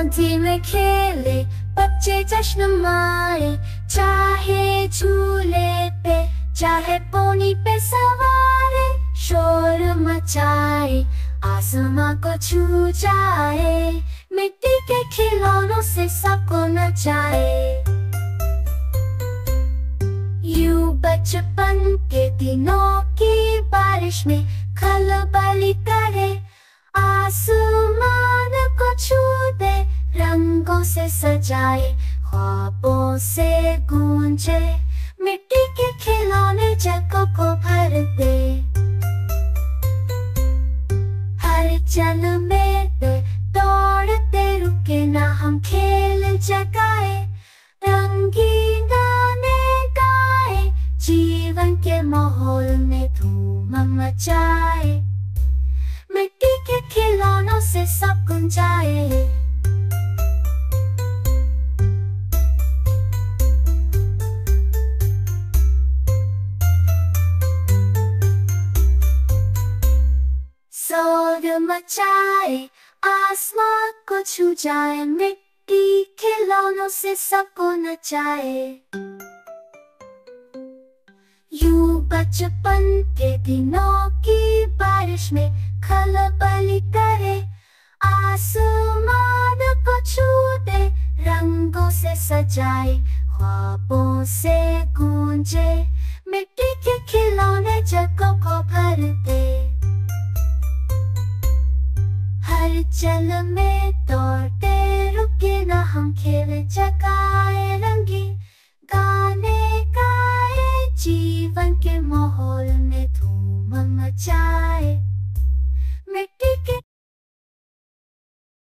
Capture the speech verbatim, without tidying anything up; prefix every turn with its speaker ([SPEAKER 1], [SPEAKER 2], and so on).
[SPEAKER 1] गोदी में खेले बच्चे जश्न मारे, चाहे झूले पे चाहे पोनी पे सवारे, शोर मचाए आसमां को छू जाए, मिट्टी के खिलौनों से सबको नचाए। यूं बचपन के दिनों की बारिश में खलबली करे, आसमान को छू दे, रंगों से सजाए, ख्वाबों से गूंजे, मिट्टी के खिलौने जगह को भर दे। हर चल में दौड़ते रुके ना, हम खेल जगाए, रंगीन गाने गाए, जीवन के माहौल में धूम मचाए, मिट्टी के खिलौनों से सब गुंजाए। शोर मचाए आसमां को छू जाए, मिट्टी खिलौनों से सबको नचाए। यूं बचपन के दिनों की बारिश में खलबली करे, आसमान को छू दे, रंगों से सजाए, ख्वाबों से गूंजे, मिट्टी के खिलौने जगह को भर दे। हर चल में दौड़ते रुके ना, हम खेल जग